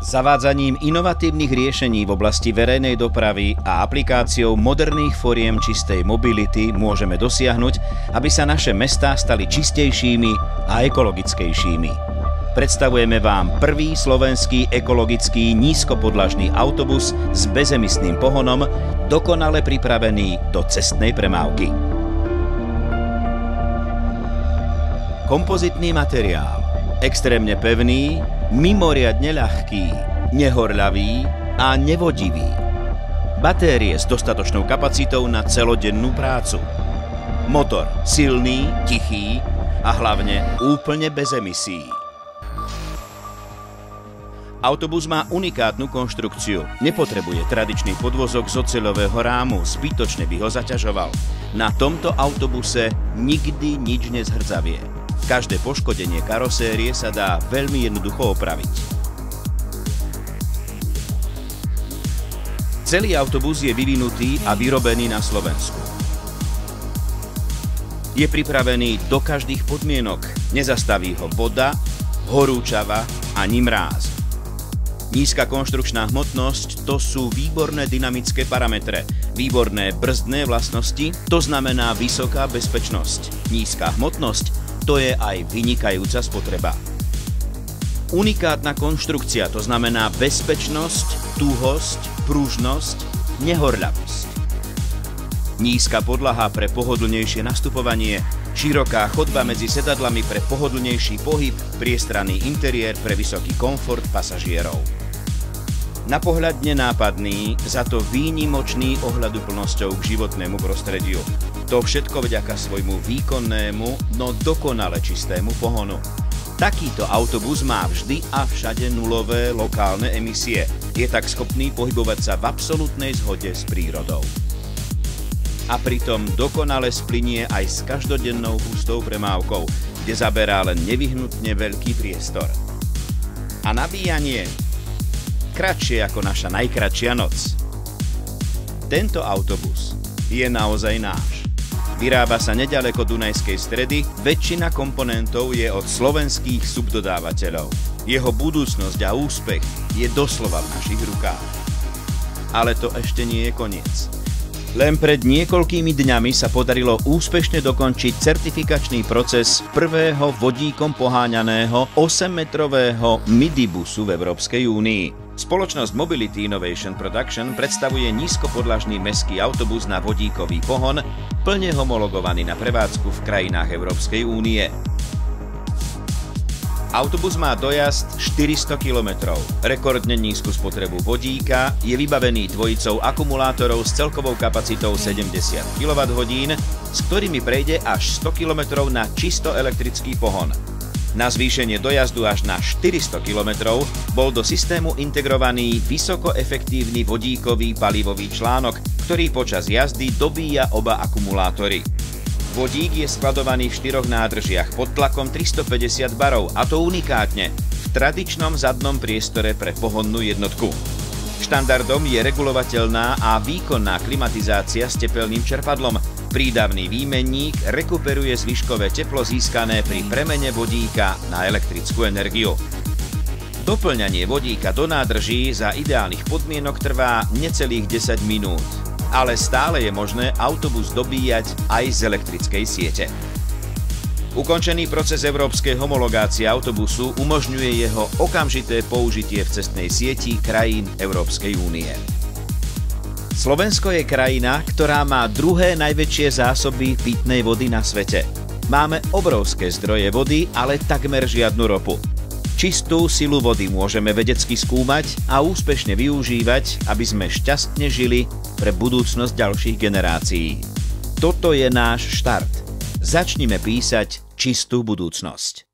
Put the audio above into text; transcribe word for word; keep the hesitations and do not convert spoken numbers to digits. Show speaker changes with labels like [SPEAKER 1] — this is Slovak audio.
[SPEAKER 1] Zavádzaním inovatívnych riešení v oblasti verejnej dopravy a aplikáciou moderných foriem čistej mobility môžeme dosiahnuť, aby sa naše mestá stali čistejšími a ekologickejšími. Predstavujeme vám prvý slovenský ekologický nízkopodlažný autobus s bezemisným pohonom, dokonale pripravený do cestnej premávky. Kompozitný materiál, extrémne pevný, mimoriadne ľahký, nehorľavý a nevodivý. Batérie s dostatočnou kapacitou na celodennú prácu. Motor silný, tichý a hlavne úplne bez emisí. Autobus má unikátnu konštrukciu. Nepotrebuje tradičný podvozok z oceľového rámu, zbytočne by ho zaťažoval. Na tomto autobuse nikdy nič nezhrdzavie. Každé poškodenie karosérie sa dá veľmi jednoducho opraviť. Celý autobus je vyvinutý a vyrobený na Slovensku. Je pripravený do každých podmienok. Nezastaví ho voda, horúčava ani mráz. Nízka konštrukčná hmotnosť to sú výborné dynamické parametre, výborné brzdné vlastnosti, to znamená vysoká bezpečnosť. Nízka hmotnosť to je aj vynikajúca spotreba. Unikátna konštrukcia, to znamená bezpečnosť, tuhosť, pružnosť, nehorľavosť. Nízka podlaha pre pohodlnejšie nastupovanie, široká chodba medzi sedadlami pre pohodlnejší pohyb, priestranný interiér pre vysoký komfort pasažierov. Na pohľad nenápadný, za to výnimočný ohľaduplnosťou k životnému prostrediu. To všetko vďaka svojmu výkonnému, no dokonale čistému pohonu. Takýto autobus má vždy a všade nulové lokálne emisie. Je tak schopný pohybovať sa v absolútnej zhode s prírodou. A pritom dokonale splynie aj s každodennou hustou premávkou, kde zaberá len nevyhnutne veľký priestor. A nabíjanie kratšie ako naša najkratšia noc. Tento autobus je naozaj náš. Vyrába sa neďaleko Dunajskej Stredy, väčšina komponentov je od slovenských subdodávateľov. Jeho budúcnosť a úspech je doslova v našich rukách. Ale to ešte nie je koniec. Len pred niekoľkými dňami sa podarilo úspešne dokončiť certifikačný proces prvého vodíkom poháňaného osemmetrového midibusu v Európskej únii. Spoločnosť Mobility Innovation Production predstavuje nízkopodlažný mestský autobus na vodíkový pohon, plne homologovaný na prevádzku v krajinách Európskej únie. Autobus má dojazd štyristo kilometrov, rekordne nízku spotrebu vodíka, je vybavený dvojicou akumulátorov s celkovou kapacitou sedemdesiat kilowatthodín, s ktorými prejde až sto kilometrov na čisto elektrický pohon. Na zvýšenie dojazdu až na štyristo kilometrov bol do systému integrovaný vysokoefektívny vodíkový palivový článok, ktorý počas jazdy dobíja oba akumulátory. Vodík je skladovaný v štyroch nádržiach pod tlakom tristopäťdesiat barov, a to unikátne v tradičnom zadnom priestore pre pohonnú jednotku. Štandardom je regulovateľná a výkonná klimatizácia s tepelným čerpadlom. Prídavný výmenník rekuperuje zvyškové teplo získané pri premene vodíka na elektrickú energiu. Doplňanie vodíka do nádrží za ideálnych podmienok trvá necelých desať minút, ale stále je možné autobus dobíjať aj z elektrickej siete. Ukončený proces európskej homologácie autobusu umožňuje jeho okamžité použitie v cestnej sieti krajín Európskej únie. Slovensko je krajina, ktorá má druhé najväčšie zásoby pitnej vody na svete. Máme obrovské zdroje vody, ale takmer žiadnu ropu. Čistú silu vody môžeme vedecky skúmať a úspešne využívať, aby sme šťastne žili pre budúcnosť ďalších generácií. Toto je náš štart. Začnime písať čistú budúcnosť.